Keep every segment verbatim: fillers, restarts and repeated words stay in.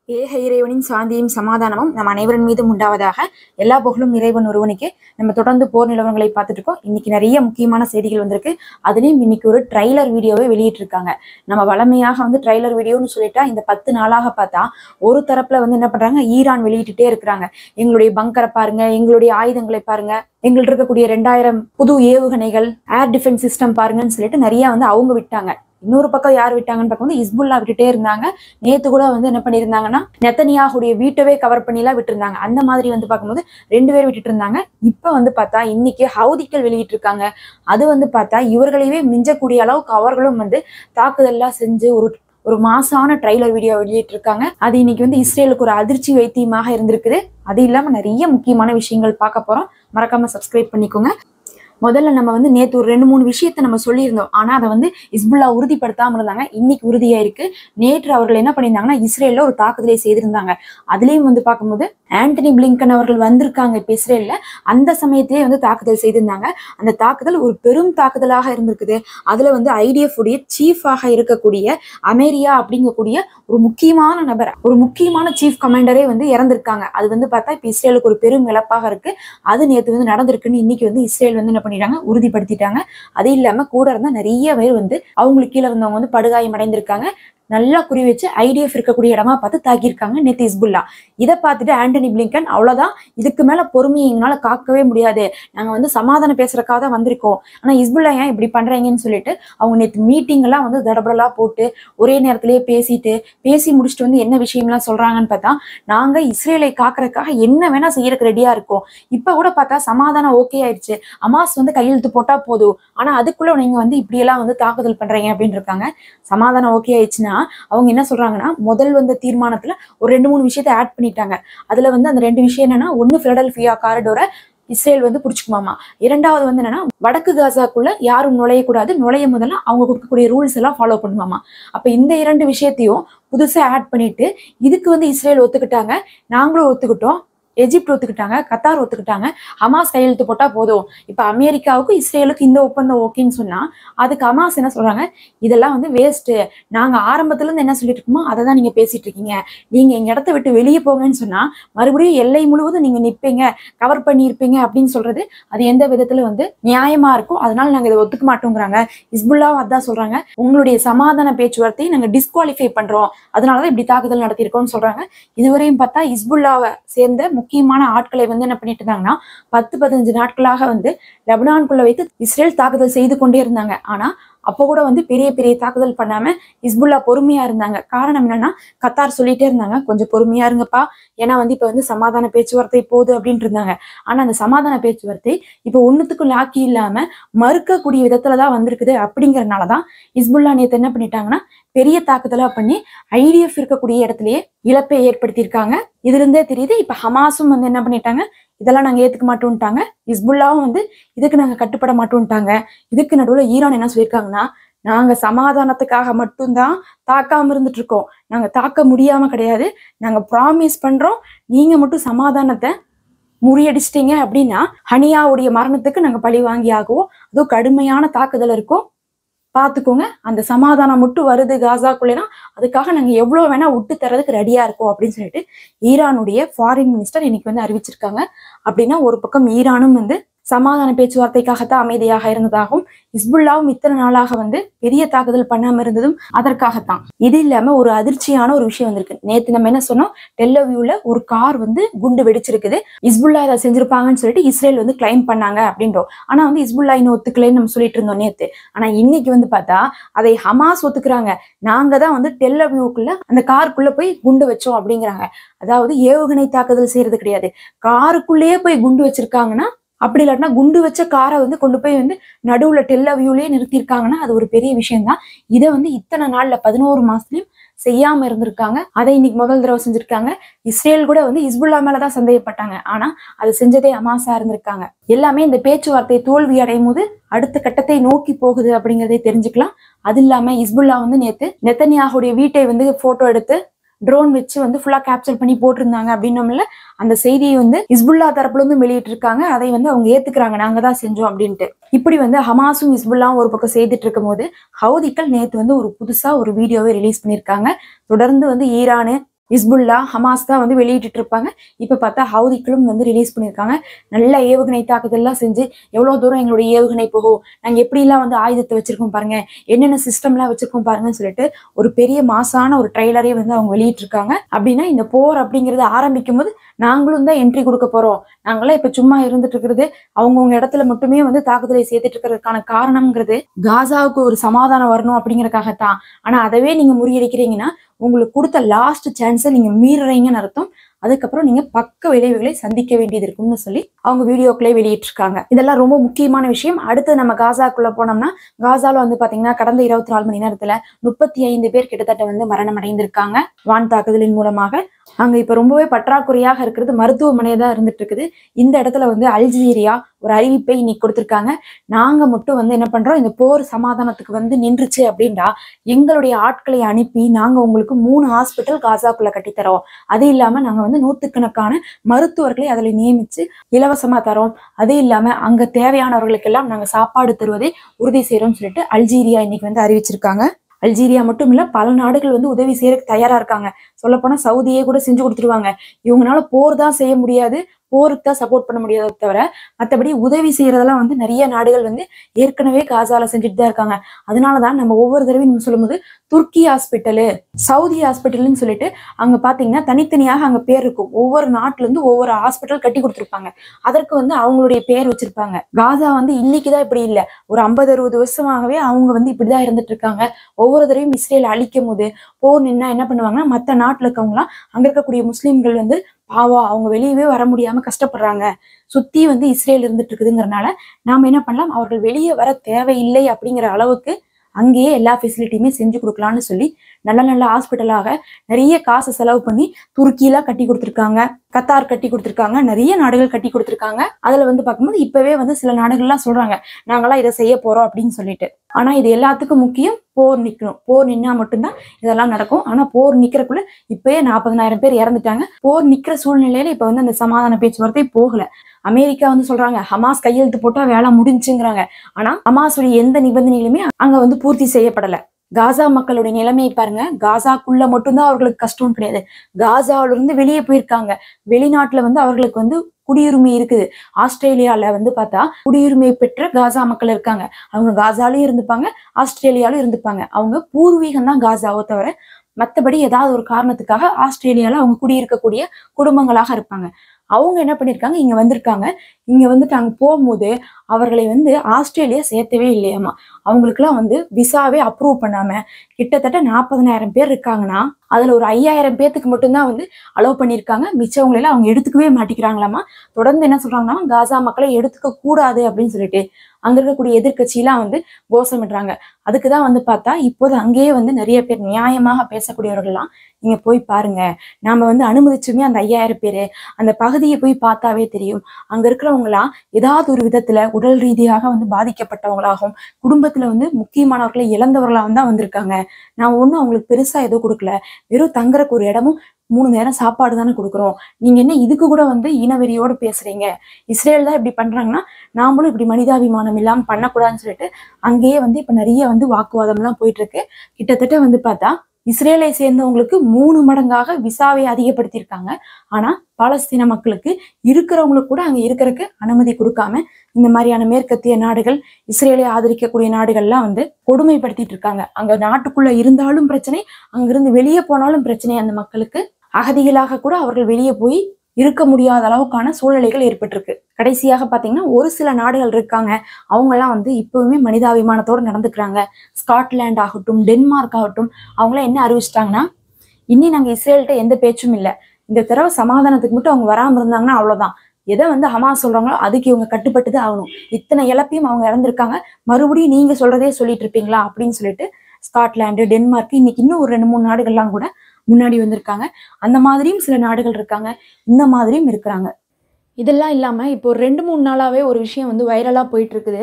ஏக இறைவனின் சாந்தியும் சமாதானமும் நம் அனைவரின் மீதும் உண்டாவதாக. எல்லா புகழும் இறைவன் ஒருவனுக்கு. நம்ம தொடர்ந்து போர் நிலவரங்களை பார்த்துட்டு இருக்கோம். இன்னைக்கு நிறைய முக்கியமான செய்திகள் வந்திருக்கு. அதுலேயும் இன்னைக்கு ஒரு ட்ரைலர் வீடியோவை வெளியிட்டிருக்காங்க. நம்ம வளமையாக வந்து ட்ரைலர் வீடியோன்னு சொல்லிட்டா இந்த பத்து நாளாக பார்த்தா ஒரு தரப்புல வந்து என்ன பண்றாங்க, ஈரான் வெளியிட்டுட்டே இருக்கிறாங்க. எங்களுடைய பங்கரை பாருங்க, எங்களுடைய ஆயுதங்களை பாருங்க, எங்கள்ட்ட இருக்கக்கூடிய ரெண்டாயிரம் புது ஏவுகணைகள், ஏர் டிஃபென்ஸ் சிஸ்டம் பாருங்கன்னு சொல்லிட்டு நிறைய வந்து அவங்க விட்டாங்க. இன்னொரு பக்கம் யார் விட்டாங்கன்னு பார்க்கும் போது இஸ்புல்லா விட்டுட்டே இருந்தாங்க. நேத்து கூட வந்து என்ன பண்ணியிருந்தாங்கன்னா நெத்தனியாஹுடைய வீட்டவே கவர் பண்ணிலாம் விட்டுருந்தாங்க. அந்த மாதிரி வந்து பார்க்கும்போது ரெண்டு பேர் விட்டுட்டு இருந்தாங்க. இப்ப வந்து பார்த்தா இன்னைக்கு ஹவுதிகள் வெளியிட்டு இருக்காங்க. அது வந்து பார்த்தா இவர்களையே மிஞ்சக்கூடிய அளவுக்கு அவர்களும் வந்து தாக்குதல்லாம் செஞ்சு ஒரு ஒரு மாசான ட்ரைலர் வீடியோ வெளியிட்டு இருக்காங்க. அது இன்னைக்கு வந்து இஸ்ரேலுக்கு ஒரு அதிர்ச்சி வைத்தியமாக இருந்திருக்குது. அது இல்லாம நிறைய முக்கியமான விஷயங்கள் பார்க்க போறோம். மறக்காம சப்ஸ்கிரைப் பண்ணிக்கோங்க. முதல்ல நம்ம வந்து நேற்று ஒரு ரெண்டு மூணு விஷயத்த நம்ம சொல்லியிருந்தோம். ஆனா அதை வந்து இஸ்புல்லா உறுதிப்படுத்தாம இருந்தாங்க. இன்னைக்கு உறுதியா இருக்கு. நேற்று அவர்கள் என்ன பண்ணியிருந்தாங்கன்னா இஸ்ரேல்ல ஒரு தாக்குதலை செய்திருந்தாங்க. அதுலயும் வந்து பார்க்கும்போது ஆண்டனி பிளிங்கன் அவர்கள் வந்திருக்காங்க இப்ப இஸ்ரேல்ல. அந்த சமயத்திலேயே வந்து தாக்குதல் செய்திருந்தாங்க. அந்த தாக்குதல் ஒரு பெரும் தாக்குதலாக இருந்திருக்குது. அதுல வந்து ஐடிஎஃப் உடைய சீஃபாக இருக்கக்கூடிய அமேரியா அப்படிங்கக்கூடிய ஒரு முக்கியமான நபர், ஒரு முக்கியமான சீஃப் கமாண்டரே வந்து இறந்திருக்காங்க. அது வந்து பார்த்தா இப்ப இஸ்ரேலுக்கு ஒரு பெரும் இழப்பாக இருக்கு. அது நேற்று வந்து நடந்திருக்குன்னு இன்னைக்கு வந்து இஸ்ரேல் வந்து பண்ணிட்டாங்க, உறுதிப்படுத்திட்டாங்க. அது இல்லாம கூட இருந்தா நிறைய பேர் வந்து அவங்களுக்கு கீழே இருந்தவங்க வந்து படுகாயம் அடைந்திருக்காங்க. நல்லா குறி வச்சு ஐடிஎஃப் இருக்கக்கூடிய இடமா பார்த்து தாக்கியிருக்காங்க நேத்து இஸ்புல்லா. இதை பார்த்துட்டு ஆண்டனி பிளிங்கன் அவ்வளவுதான், இதுக்கு மேல பொறுமையை எங்களால காக்கவே முடியாது, நாங்க வந்து சமாதானம் பேசுறதுக்காக தான் வந்திருக்கோம், ஆனா இஸ்புல்லா ஏன் இப்படி பண்றீங்கன்னு சொல்லிட்டு அவங்க நேற்று மீட்டிங் எல்லாம் வந்து தடபடலா போட்டு ஒரே நேரத்திலேயே பேசிட்டு பேசி முடிச்சுட்டு வந்து என்ன விஷயம்லாம் சொல்றாங்கன்னு பார்த்தா, நாங்க இஸ்ரேலை காக்குறதுக்காக என்ன வேணா செய்யறதுக்கு ரெடியா இருக்கோம். இப்ப கூட பார்த்தா சமாதானம் ஓகே ஆயிடுச்சு, அமாஸ் வந்து கையெழுத்து போட்டா போதும், ஆனா அதுக்குள்ள நீங்க வந்து இப்படி எல்லாம் வந்து தாக்குதல் பண்றீங்க அப்படின்னு இருக்காங்க. சமாதானம் ஓகே ஆயிடுச்சுன்னா அவங்க என்ன சொல்றாங்கன்னா, முதல் வந்த தீர்மானத்துல ஒரு ரெண்டு மூணு விஷயத்தை ஆட் பண்ணிட்டாங்க. அதுல வந்து அந்த ரெண்டு விஷயம் என்னன்னா, ஒன்னு பிலடெல்பியா காரிடோரை இஸ்ரேல் வந்து புடிச்சுக்குமாமா. இரண்டாவது வந்து என்னன்னா, வடக்கு காசாக்குள்ள யாரும் நுழையக்கூடாது, நுழைய முதல்ல அவங்க கொடுக்கக்கூடிய ரூல்ஸ் எல்லாம் ஃபாலோ பண்ணுவாமா. அப்ப இந்த இரண்டு விஷயத்தையும் புதுசா ஆட் பண்ணிட்டு இதுக்கு வந்து இஸ்ரேல் ஒத்துக்கிட்டாங்க, நாங்களும் ஒத்துக்கிட்டோம், எஜிப்ட் ஒத்துக்கிட்டாங்க, கத்தார் ஒத்துக்கிட்டாங்க, ஹமாஸ் கையெழுத்து போட்டா போதும். இப்ப அமெரிக்காவுக்கும் இஸ்ரேலுக்கு இந்த ஒப்பந்தம் ஓகேன்னு சொன்னா அதுக்கு ஹமாஸ் என்ன சொல்றாங்க, இதெல்லாம் வந்து வேஸ்ட், நாங்க ஆரம்பத்துல இருந்து என்ன சொல்லிட்டு இருக்கோமோ அதை தான் நீங்க பேசிட்டு இருக்கீங்க, நீங்க எங்க இடத்த விட்டு வெளியே போங்கன்னு சொன்னா மறுபடியும் எல்லை முழுவதும் நீங்க நிப்பீங்க, கவர் பண்ணி இருப்பீங்க அப்படின்னு சொல்றது அது எந்த விதத்துல வந்து நியாயமா இருக்கும், அதனால நாங்க இதை ஒத்துக்க மாட்டோங்கிறாங்க. இஸ்புல்லாவும் அதான் சொல்றாங்க, உங்களுடைய சமாதான பேச்சுவார்த்தையை நாங்க டிஸ்குவாலிஃபை பண்றோம், அதனாலதான் இப்படி தாக்குதல் நடத்திருக்கோம்னு சொல்றாங்க. இதுவரையும் பார்த்தா இஸ்புல்லாவை சேர்ந்த முக்கியமான ஆட்களை வந்து என்ன பண்ணிட்டு இருந்தாங்கன்னா பத்து பதினஞ்சு நாட்களாக வந்து லெபனானுக்குள்ள வைத்து இஸ்ரேல் தாக்குதல் செய்து கொண்டே இருந்தாங்க. ஆனா அப்போ கூட வந்து பெரிய பெரிய தாக்குதல் பண்ணாம இஸ்புல்லா பொறுமையா இருந்தாங்க. காரணம் என்னன்னா, கத்தார் சொல்லிட்டே இருந்தாங்க, கொஞ்சம் பொறுமையா இருங்கப்பா, ஏன்னா வந்து இப்ப வந்து சமாதான பேச்சுவார்த்தை போகுது அப்படின்ட்டு இருந்தாங்க. ஆனா அந்த சமாதான பேச்சுவார்த்தை இப்ப ஒண்ணுத்துக்கும் லாக்கி இல்லாம மறுக்கக்கூடிய விதத்துலதான் வந்திருக்குது. அப்படிங்கறதுனாலதான் இஸ்புல்லா நேத்து என்ன பண்ணிட்டாங்கன்னா பெரிய தாக்குதலா பண்ணி ஐடிஎஃப் இருக்கக்கூடிய இடத்துலயே இழப்பை ஏற்படுத்தியிருக்காங்க. இதுல இருந்தே தெரியுது இப்ப ஹமாஸும் வந்து என்ன பண்ணிட்டாங்க, இதெல்லாம் நாங்க ஏத்துக்க மாட்டோம்ட்டாங்க. இஸ்புல்லாவும் வந்து இதுக்கு நாங்க கட்டுப்பட மாட்டோம்ட்டாங்க. இதுக்கு நடுவுல ஈரான் என்ன சொல்லியிருக்காங்கன்னா, நாங்க சமாதானத்துக்காக மட்டும்தான் தாக்காம இருந்துட்டு இருக்கோம், நாங்க தாக்க முடியாம கிடையாது, நாங்க ப்ராமிஸ் பண்றோம், நீங்க மட்டும் சமாதானத்தை முறியடிச்சிட்டீங்க அப்படின்னா ஹனியாவுடைய மரணத்துக்கு நாங்க பழி வாங்கி ஆகுவோம், அதுவும் கடுமையான தாக்குதல் இருக்கும், பாத்துக்கோங்க, அந்த சமாதானம் மட்டும் வருது காசாக்குள்ளேனா அதுக்காக நாங்க எவ்வளவு வேணா விட்டு தரதுக்கு ரெடியா இருக்கோம் அப்படின்னு சொல்லிட்டு ஈரானுடைய ஃபாரின் மினிஸ்டர் இன்னைக்கு வந்து அறிவிச்சிருக்காங்க. அப்படின்னா ஒரு பக்கம் ஈரானும் வந்து சமாதான பேச்சுவார்த்தைக்காகத்தான் அமைதியாக இருந்ததாகவும் இஸ்புல்லாவும் இத்தனை நாளாக வந்து பெரிய தாக்குதல் பண்ணாம இருந்ததும் அதற்காகத்தான். இது இல்லாம ஒரு அதிர்ச்சியான ஒரு விஷயம் வந்திருக்கு. நேத்து நம்ம என்ன சொன்னோம், டெல்லவியூல ஒரு கார் வந்து குண்டு வெடிச்சிருக்குது, இஸ்புல்லா அதை செஞ்சிருப்பாங்கன்னு சொல்லிட்டு இஸ்ரேல் வந்து கிளைம் பண்ணாங்க அப்படின்றோம். ஆனா வந்து இஸ்புல்லா இன்னும் ஒத்துக்கலைன்னு நம்ம சொல்லிட்டு இருந்தோம் நேத்து. ஆனா இன்னைக்கு வந்து பார்த்தா அதை ஹமாஸ் ஒத்துக்குறாங்க, நாங்க தான் வந்து டெல்லவியூக்குள்ள அந்த காருக்குள்ள போய் குண்டு வச்சோம் அப்படிங்கிறாங்க. அதாவது ஏவுகணை தாக்குதல் செய்யறது கிடையாது, காருக்குள்ளேயே போய் குண்டு வச்சிருக்காங்கன்னா, அப்படி இல்லாட்டினா குண்டு வச்ச காரை வந்து கொண்டு போய் வந்து நடுவுல டெல்லவியூலயே நிறுத்திருக்காங்கன்னா அது ஒரு பெரிய விஷயம் தான். இதை வந்து இத்தனை நாள்ல பதினோரு மாசத்துலயும் செய்யாம இருந்திருக்காங்க. அதை இன்னைக்கு முதல் தடவை செஞ்சிருக்காங்க. இஸ்ரேல் கூட வந்து இஸ்புல்லா மேலதான் சந்தேகப்பட்டாங்க, ஆனா அதை செஞ்சதே ஹமாஸா இருந்திருக்காங்க. எல்லாமே இந்த பேச்சுவார்த்தை தோல்வி அடையும் போது அடுத்த கட்டத்தை நோக்கி போகுது அப்படிங்கறதை தெரிஞ்சுக்கலாம். அது இல்லாம இஸ்புல்லா வந்து நேத்து நெத்தனியாஹுடைய வீட்டை வந்து போட்டோ எடுத்து ட்ரோன் வச்சு வந்து ஃபுல்லா கேப்சர் பண்ணி போட்டிருந்தாங்க அப்படின்னோம்ல, அந்த செய்தியை வந்து இஸ்புல்லா தரப்புல இருந்து வெளியிட்டு இருக்காங்க. அதை வந்து அவங்க ஏத்துக்கிறாங்க, நாங்க தான் செஞ்சோம் அப்படின்ட்டு. இப்படி வந்து ஹமாஸும் இஸ்புல்லாவும் ஒரு பக்கம் செய்துட்டு இருக்கும் போது ஹவுதிகள் நேத்து வந்து ஒரு புதுசா ஒரு வீடியோவை ரிலீஸ் பண்ணியிருக்காங்க. தொடர்ந்து வந்து ஈரானு ஹிஸ்புல்லா ஹமாஸ் தான் வந்து வெளியிட்டு இருப்பாங்க. இப்ப பார்த்தா ஹவுதிகளும் வந்து ரிலீஸ் பண்ணியிருக்காங்க. நல்ல ஏவுகணை தாக்குதல்லாம் செஞ்சு எவ்வளவு தூரம் எங்களுடைய ஏவுகணை போகும், நாங்க எப்படிலாம் வந்து ஆயுதத்தை வச்சிருக்கோம் பாருங்க, என்னென்ன சிஸ்டம்லாம் வச்சிருக்கோம் பாருங்கன்னு சொல்லிட்டு ஒரு பெரிய மாசான ஒரு ட்ரெய்லரே வந்து அவங்க வெளியிட்டு இருக்காங்க. அப்படின்னா இந்த போர் அப்படிங்கிறது ஆரம்பிக்கும் போது நாங்களும் தான் என்ட்ரி கொடுக்க போறோம், நாங்களாம் இப்ப சும்மா இருந்துட்டு இருக்கிறது அவங்கவுங்க இடத்துல மட்டுமே வந்து தாக்குதலை சேர்த்துட்டு இருக்கிறதுக்கான காரணம்ங்கிறது காசாவுக்கு ஒரு சமாதானம் வரணும் அப்படிங்கறதுக்காகத்தான். ஆனா அதவே நீங்க முறியடிக்கிறீங்கன்னா உங்களுக்கு கொடுத்த லாஸ்ட் சான்ஸை நீங்க மீறுறீங்கன்னு அர்த்தம். அதுக்கப்புறம் நீங்க பக்க விளைவுகளை சந்திக்க வேண்டியது இருக்கும்னு சொல்லி அவங்க வீடியோக்களே வெளியிட்டிருக்காங்க. இதெல்லாம் ரொம்ப முக்கியமான விஷயம். அடுத்து நம்ம காசாக்குள்ள போனோம்னா காசால வந்து பாத்தீங்கன்னா கடந்த இருபத்தி நாலு மணி நேரத்துல முப்பத்தி ஐந்து பேர் கிட்டத்தட்ட வந்து மரணம் அடைந்திருக்காங்க வான் தாக்குதலின் மூலமாக. அங்க இப்ப ரொம்பவே பற்றாக்குறையாக இருக்கிறது மருத்துவமனையை தான் இருந்துட்டு இருக்குது. இந்த இடத்துல வந்து அல்ஜீரியா ஒரு அறிவிப்பை இன்னைக்கு கொடுத்திருக்காங்க. நாங்க மட்டும் வந்து என்ன பண்றோம், இந்த போர் சமாதானத்துக்கு வந்து நின்றுச்சு அப்படின்னா எங்களுடைய ஆட்களை அனுப்பி நாங்க உங்களுக்கு மூணு ஹாஸ்பிட்டல் காசாக்குள்ள கட்டித்தரோம், அது இல்லாம நாங்க வந்து நூத்துக்கணக்கான மருத்துவர்களை அதுல நியமிச்சு இலவசமா தரோம், அது இல்லாம அங்க தேவையானவர்களுக்கு எல்லாம் நாங்க சாப்பாடு தருவதை உறுதி செய்யறோம்னு சொல்லிட்டு அல்ஜீரியா இன்னைக்கு வந்து அறிவிச்சிருக்காங்க. அல்ஜீரியா மட்டும் இல்ல பல நாடுகள் வந்து உதவி செய்யறதுக்கு தயாரா இருக்காங்க. சொல்ல போனா சவுதியே கூட செஞ்சு கொடுத்துருவாங்க. இவங்களால போர் தான் செய்ய முடியாது, போருக்கு தான் சப்போர்ட் பண்ண முடியாத தவிர மற்றபடி உதவி செய்யறதெல்லாம் வந்து நிறைய நாடுகள் வந்து ஏற்கனவே காசால செஞ்சுட்டு தான் இருக்காங்க. அதனாலதான் நம்ம ஒவ்வொரு தடவையும் நம்ம சொல்லும் போது துர்க்கி ஹாஸ்பிட்டலு சவுதி ஹாஸ்பிட்டல்னு சொல்லிட்டு அங்க பாத்தீங்கன்னா தனித்தனியாக அங்க பேர் இருக்கும். ஒவ்வொரு நாட்டுல இருந்து ஒவ்வொரு ஹாஸ்பிட்டல் கட்டி கொடுத்துருப்பாங்க, அதற்கு வந்து அவங்களுடைய பேர் வச்சிருப்பாங்க. காசா வந்து இன்னைக்குதான் இப்படி இல்லை, ஒரு ஐம்பது அறுபது வருஷமாகவே அவங்க வந்து இப்படிதான் இருந்துட்டு இருக்காங்க. ஒவ்வொரு தடவையும் இஸ்ரேல் அழிக்கும் போது போர் நின்னா என்ன பண்ணுவாங்கன்னா மற்ற நாட்டுல இருக்கவங்களாம் அங்க இருக்கக்கூடிய முஸ்லிம்கள் வந்து பாவம் அவங்க வெளியவே வர முடியாம கஷ்டப்படுறாங்க, சுத்தி வந்து இஸ்ரேல் இருந்துட்டு இருக்குதுங்கிறனால நாம என்ன பண்ணலாம், அவர்கள் வெளியே வர தேவையில்லை அப்படிங்கிற அளவுக்கு அங்கேயே எல்லா ஃபெசிலிட்டியுமே செஞ்சு கொடுக்கலாம்னு சொல்லி நல்ல நல்ல ஹாஸ்பிட்டலாக நிறைய காசு செலவு பண்ணி துருக்கியில கட்டி கொடுத்துருக்காங்க, கத்தார் கட்டி கொடுத்துருக்காங்க, நிறைய நாடுகள் கட்டி கொடுத்துருக்காங்க. அதுல வந்து பார்க்கும்போது இப்பவே வந்து சில நாடுகள்லாம் சொல்றாங்க நாங்களாம் இதை செய்ய போறோம் அப்படின்னு சொல்லிட்டு. ஆனா இது எல்லாத்துக்கும் முக்கியம் போர் நிக்கணும். போர் நின்னா மட்டும்தான் இதெல்லாம் நடக்கும். ஆனா போர் நிக்கிறக்குள்ள இப்பயே நாற்பதனாயிரம் பேர் இறந்துட்டாங்க. போர் நிக்கிற சூழ்நிலையில இப்ப வந்து அந்த சமாதான பேச்சுவார்த்தை போகல. அமெரிக்கா வந்து சொல்றாங்க ஹமாஸ் கையெழுத்து போட்டா வேலை முடிஞ்சுங்கிறாங்க. ஆனா ஹமாஸுடைய எந்த நிபந்தனைகளுமே அங்க வந்து பூர்த்தி செய்யப்படல. காசா மக்களுடைய நிலைமையை பாருங்க, காசாக்குள்ள மட்டும்தான் அவர்களுக்கு கஷ்டம் கிடையாது, காசாவில இருந்து வெளியே போயிருக்காங்க. வெளிநாட்டுல வந்து அவர்களுக்கு வந்து குடியுரிமை இருக்குது. ஆஸ்திரேலியால வந்து பார்த்தா குடியுரிமை பெற்ற காசா மக்கள் இருக்காங்க. அவங்க காசாலையும் இருந்துப்பாங்க, ஆஸ்திரேலியாலும் இருந்துப்பாங்க. அவங்க பூர்வீகம் தான் காசாவோ தவிர மற்றபடி ஏதாவது ஒரு காரணத்துக்காக ஆஸ்திரேலியால அவங்க குடியிருக்கக்கூடிய குடும்பங்களாக இருப்பாங்க. அவங்க என்ன பண்ணிருக்காங்க, இங்க வந்திருக்காங்க. இங்க வந்துட்டு அங்க போகும்போது அவர்களை வந்து ஆஸ்திரேலியா சேர்த்தவே இல்லையாமா. அவங்களுக்குலாம் வந்து விசாவே அப்ரூவ் பண்ணாம கிட்டத்தட்ட நாற்பதனாயிரம் பேர் இருக்காங்கன்னா அதுல ஒரு ஐயாயிரம் பேத்துக்கு மட்டும்தான் வந்து அலோவ் பண்ணியிருக்காங்க. மிச்சவங்களெல்லாம் அவங்க எடுத்துக்கவே மாட்டேங்கிறாங்களாமா. தொடர்ந்து என்ன சொல்றாங்கன்னா காசா மக்களை எடுத்துக்க கூடாது அப்படின்னு சொல்லிட்டு அங்க இருக்கக்கூடிய எதிர்கட்சியெல்லாம் வந்து கோஷமிடுறாங்க. அதுக்குதான் வந்து பார்த்தா இப்போது அங்கேயே வந்து நிறைய பேர் நியாயமாக பேசக்கூடியவர்கள்லாம் நீங்க போய் பாருங்க, நாம வந்து அனுமதிச்சுமே அந்த ஐயாயிரம் பேரு அந்த பகுதியை போய் பார்த்தாவே தெரியும். அங்க இருக்கிறவங்களாம் ஏதாவது ஒரு விதத்துல உடல் ரீதியாக வந்து பாதிக்கப்பட்டவங்களாகவும் குடும்பத்துல வந்து முக்கியமானவர்களை இழந்தவர்களாகவும் தான் வந்திருக்காங்க. நான் ஒண்ணும் அவங்களுக்கு பெருசா எதுவும் கொடுக்கல, வெறும் தங்குறக்கு ஒரு இடமும் மூணு நேரம் சாப்பாடு தானே கொடுக்குறோம், நீங்க என்ன இதுக்கு கூட வந்து இனவெறியோடு பேசுறீங்க, இஸ்ரேல் தான் இப்படி பண்றாங்கன்னா நாமளும் இப்படி மனிதாபிமானம் இல்லாம பண்ணக்கூடாதுன்னு சொல்லிட்டு அங்கேயே வந்து இப்ப நிறைய வந்து வாக்குவாதம் எல்லாம் போயிட்டு இருக்கு. கிட்டத்தட்ட வந்து பார்த்தா இஸ்ரேலை சேர்ந்தவங்களுக்கு மூணு மடங்காக விசாவை அதிகப்படுத்தியிருக்காங்க. ஆனா பாலஸ்தீன மக்களுக்கு இருக்கிறவங்களுக்கு கூட அங்க இருக்கிறதுக்கு அனுமதி கொடுக்காம இந்த மாதிரியான மேற்கத்திய நாடுகள் இஸ்ரேலை ஆதரிக்கக்கூடிய நாடுகள்லாம் வந்து கொடுமைப்படுத்திட்டு இருக்காங்க. அங்க நாட்டுக்குள்ள இருந்தாலும் பிரச்சனை, அங்கிருந்து வெளியே போனாலும் பிரச்சனை. அந்த மக்களுக்கு அகதிகளாக கூட அவர்கள் வெளியே போய் இருக்க முடியாத அளவுக்கான சூழ்நிலைகள் ஏற்பட்டிருக்கு. கடைசியாக பாத்தீங்கன்னா ஒரு சில நாடுகள் இருக்காங்க, அவங்க எல்லாம் வந்து இப்பவுமே மனிதாபிமானத்தோடு நடந்துக்கிறாங்க. ஸ்காட்லாந்து ஆகட்டும், டென்மார்க் ஆகட்டும், அவங்களாம் என்ன அறிவிச்சிட்டாங்கன்னா இனி நாங்க இஸ்ரேல்கிட்ட எந்த பேச்சும் இல்லை, இந்த தடவை சமாதானத்துக்கு மட்டும் அவங்க வராம இருந்தாங்கன்னா அவ்வளவுதான், எதை வந்து ஹமாஸ் சொல்றாங்களோ அதுக்கு இவங்க கட்டுப்பட்டுதான் ஆகணும், இத்தனை இழப்பையும் அவங்க இறந்திருக்காங்க, மறுபடியும் நீங்க சொல்றதே சொல்லிட்டு இருப்பீங்களா அப்படின்னு சொல்லிட்டு ஸ்காட்லாந்து, டென்மார்க், இன்னைக்கு இன்னும் ஒரு ரெண்டு மூணு நாடுகள்லாம் கூட முன்னாடி வந்திருக்காங்க. அந்த மாதிரியும் சில நாடுகள் இருக்காங்க, இந்த மாதிரியும் இருக்கிறாங்க. இதெல்லாம் இல்லாம இப்போ ரெண்டு மூணு நாளாவே ஒரு விஷயம் வந்து வைரலா போயிட்டு இருக்குது.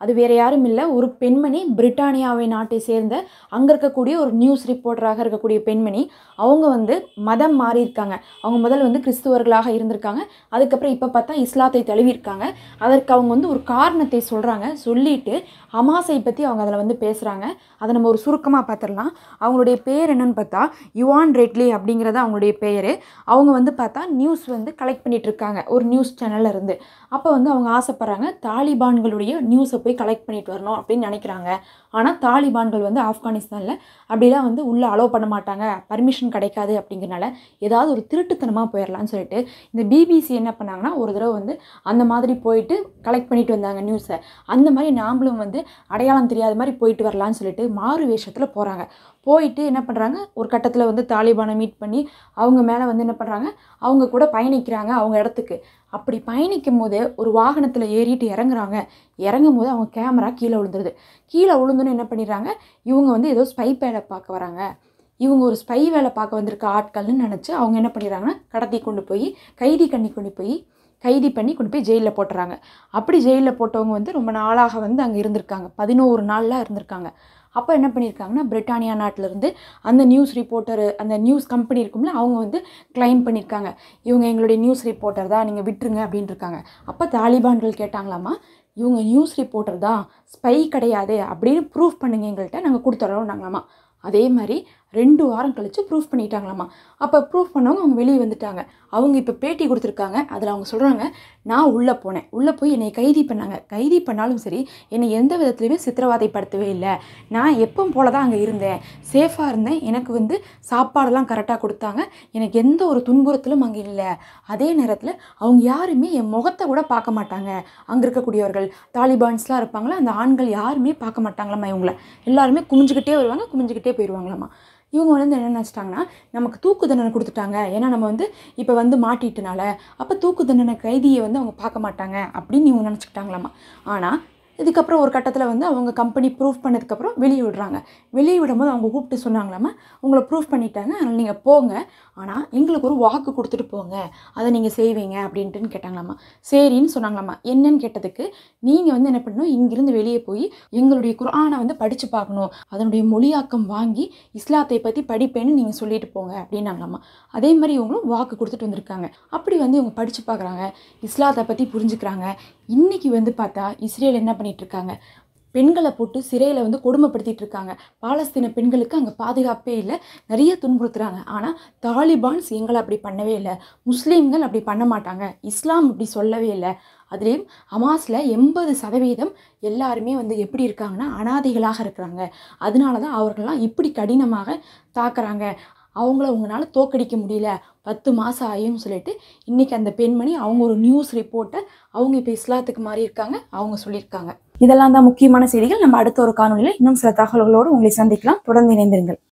அது வேற யாரும் இல்லை, ஒரு பெண்மணி, பிரிட்டானியாவை நாட்டை சேர்ந்த அங்கே இருக்கக்கூடிய ஒரு நியூஸ் ரிப்போர்ட்டராக இருக்கக்கூடிய பெண்மணி. அவங்க வந்து மதம் மாறி இருக்காங்க. அவங்க முதல்ல வந்து கிறிஸ்துவர்களாக இருந்திருக்காங்க. அதுக்கப்புறம் இப்போ பார்த்தா இஸ்லாத்தை தழுவிருக்காங்க. அதற்கு அவங்க வந்து ஒரு காரணத்தை சொல்கிறாங்க. சொல்லிட்டு ஹமாஸை பற்றி அவங்க அதில் வந்து பேசுகிறாங்க. அதை நம்ம ஒரு சுருக்கமாக பார்த்துடலாம். அவங்களுடைய பேர் என்னன்னு பார்த்தா யுவான் ரெட்லி அப்படிங்கிறது அவங்களுடைய பேர். அவங்க வந்து பார்த்தா நியூஸ் வந்து கலெக்ட் பண்ணிட்டு இருக்காங்க ஒரு நியூஸ் சேனல்ல இருந்து. அப்போ வந்து அவங்க ஆசைப்படுறாங்க தாலிபான்களுடைய நியூஸை போய் கலெக்ட் பண்ணிட்டு வரணும் அப்படின்னு நினைக்கிறாங்க. ஆனால் தாலிபான்கள் வந்து ஆப்கானிஸ்தானில் அப்படிலாம் வந்து உள்ளே அலோவ் பண்ண மாட்டாங்க, பர்மிஷன் கிடைக்காது. அப்படிங்கிறனால ஏதாவது ஒரு திருட்டுத்தனமாக போயிடலான்னு சொல்லிட்டு இந்த பிபிசி என்ன பண்ணாங்கன்னா ஒரு தடவை வந்து அந்த மாதிரி போயிட்டு கலெக்ட் பண்ணிட்டு வந்தாங்க நியூஸை. அந்த மாதிரி நாமளும் வந்து அடையாளம் தெரியாத மாதிரி போயிட்டு வரலான்னு சொல்லிட்டு மாறு வேஷத்தில் போகிறாங்க. போயிட்டு என்ன பண்ணுறாங்க, ஒரு கட்டத்தில் வந்து தாலிபானை மீட் பண்ணி அவங்க மேலே வந்து என்ன பண்ணுறாங்க, அவங்க கூட பயணிக்கிறாங்க அவங்க இடத்துக்கு. அப்படி பயணிக்கும் போது ஒரு வாகனத்தில் ஏறிட்டு இறங்குறாங்க. இறங்கும் போது அவங்க கேமரா கீழே விழுந்துருது. கீழே விழுந்துன்னு என்ன பண்ணிடுறாங்க, இவங்க வந்து ஏதோ ஸ்பை வேலை பார்க்க வராங்க, இவங்க ஒரு ஸ்பை வேலை பார்க்க வந்திருக்க ஆட்கள்னு நினச்சி அவங்க என்ன பண்ணிடுறாங்கன்னா கடத்தி கொண்டு போய் கைதி கண்ணி கொண்டு போய் கைதி பண்ணி கொண்டு போய் ஜெயிலில் போட்டுறாங்க. அப்படி ஜெயிலில் போட்டவங்க வந்து ரொம்ப நாளாக வந்து அங்கே இருந்திருக்காங்க, பதினோரு நாளில் இருந்திருக்காங்க. அப்போ என்ன பண்ணியிருக்காங்கன்னா பிரிட்டானியா நாட்டிலேருந்து அந்த நியூஸ் ரிப்போர்ட்டர், அந்த நியூஸ் கம்பெனி இருக்கும்ல, அவங்க வந்து கிளைம் பண்ணியிருக்காங்க, இவங்க எங்களுடைய நியூஸ் ரிப்போர்ட்டர் தான், நீங்கள் விட்டுருங்க அப்படின்னு இருக்காங்க. அப்போ தாலிபான்கள் கேட்டாங்களாமா, இவங்க நியூஸ் ரிப்போர்ட்டர் தான், ஸ்பை கிடையாது அப்படின்னு ப்ரூஃப் பண்ணுங்க எங்கள்கிட்ட, நாங்கள் கொடுத்துட்றோம்னாங்களாமா. அதே மாதிரி ரெண்டு வாரம் கழித்து ப்ரூஃப் பண்ணிட்டாங்களாமா. அப்போ ப்ரூஃப் பண்ணவங்க அவங்க வெளியே வந்துட்டாங்க. அவங்க இப்போ பேட்டி கொடுத்துருக்காங்க. அதில் அவங்க சொல்கிறாங்க, நான் உள்ளே போனேன், உள்ளே போய் என்னை கைதி பண்ணாங்க, கைதி பண்ணாலும் சரி என்னை எந்த விதத்துலையுமே சித்திரவதைப்படுத்தவே இல்லை, நான் எப்பவும் போல தான் அங்கே இருந்தேன், சேஃபாக இருந்தேன், எனக்கு வந்து சாப்பாடெல்லாம் கரெக்டாக கொடுத்தாங்க, எனக்கு எந்த ஒரு துன்புறுத்தலும் அங்கே இல்லை. அதே நேரத்தில் அவங்க யாருமே என் முகத்தை கூட பார்க்க மாட்டாங்க, அங்கே இருக்கக்கூடியவர்கள் தாலிபான்ஸ்லாம் இருப்பாங்களா அந்த ஆண்கள் யாருமே பார்க்க மாட்டாங்களாம்மா, இவங்கள எல்லாருமே குமிஞ்சுக்கிட்டே வருவாங்க, குமிஞ்சுக்கிட்டே போயிடுவாங்களாம்மா. இவங்க வந்து என்ன நினச்சிட்டாங்கன்னா நமக்கு தூக்கு தண்டனை கொடுத்துட்டாங்க, ஏன்னா நம்ம வந்து இப்போ வந்து மாட்டிட்டனால, அப்போ தூக்கு தண்டனை கைதியை வந்து அவங்க பார்க்க மாட்டாங்க அப்படின்னு இவங்க நினச்சிக்கிட்டாங்களாமா. ஆனால் இதுக்கப்புறம் ஒரு கட்டத்தில் வந்து அவங்க கம்பெனி ப்ரூஃப் பண்ணதுக்கப்புறம் வெளியே விடுறாங்க. வெளியே விடும்போது அவங்க கூப்பிட்டு சொன்னாங்களாமா, உங்களை ப்ரூஃப் பண்ணிட்டாங்க, அதனால் நீங்கள் போங்க, ஆனால் எங்களுக்கு ஒரு வாக்கு கொடுத்துட்டு போங்க, அதை நீங்கள் செய்வீங்க அப்படின்ட்டுன்னு கேட்டாங்களாமா. சரின்னு சொன்னாங்களாமா. என்னன்னு கேட்டதுக்கு, நீங்கள் வந்து என்ன பண்ணணும், இங்கிருந்து வெளியே போய் எங்களுடைய குர்ஆனை வந்து படித்து பார்க்கணும், அதனுடைய மொழியாக்கம் வாங்கி இஸ்லாத்தை பற்றி படிப்பேன்னு நீங்கள் சொல்லிட்டு போங்க அப்படின்னாங்களாமா. அதே மாதிரி இவங்களும் வாக்கு கொடுத்துட்டு வந்திருக்காங்க. அப்படி வந்து இவங்க படித்து பார்க்குறாங்க, இஸ்லாத்தை பற்றி புரிஞ்சுக்கிறாங்க. இன்றைக்கி வந்து பார்த்தா இஸ்ரேல் என்ன பண்ணிகிட்ருக்காங்க, பெண்களை போட்டு சிறையில் வந்து கொடுமைப்படுத்திட்டு இருக்காங்க. பாலஸ்தீன பெண்களுக்கு அங்கே பாதுகாப்பே இல்லை, நிறைய துன்புறுத்துறாங்க. ஆனால் தாலிபான்ஸ் எங்களை அப்படி பண்ணவே இல்லை, முஸ்லீம்கள் அப்படி பண்ண மாட்டாங்க, இஸ்லாம் அப்படி சொல்லவே இல்லை. அதுலேயும் ஹமாஸில் எண்பது சதவீதம் எல்லாருமே வந்து எப்படி இருக்காங்கன்னா அனாதைகளாக இருக்கிறாங்க. அதனால தான் அவர்கள்லாம் இப்படி கடினமாக தாக்குறாங்க, அவங்கள உங்களால் தோக்கடிக்க முடியல, பத்து மாதம் ஆகியும் சொல்லிட்டு இன்றைக்கி அந்த பெண்மணி அவங்க ஒரு நியூஸ் ரிப்போர்ட்டர், அவங்க இப்போ இஸ்லாத்துக்கு மாறி இருக்காங்க, அவங்க சொல்லியிருக்காங்க. இதெல்லாம் தான் முக்கியமான செய்திகள். நம்ம அடுத்த ஒரு காணொலியில் இன்னும் சில தகவல்களோடு உங்களை சந்திக்கலாம். தொடர்ந்து இணைந்திருங்கள்.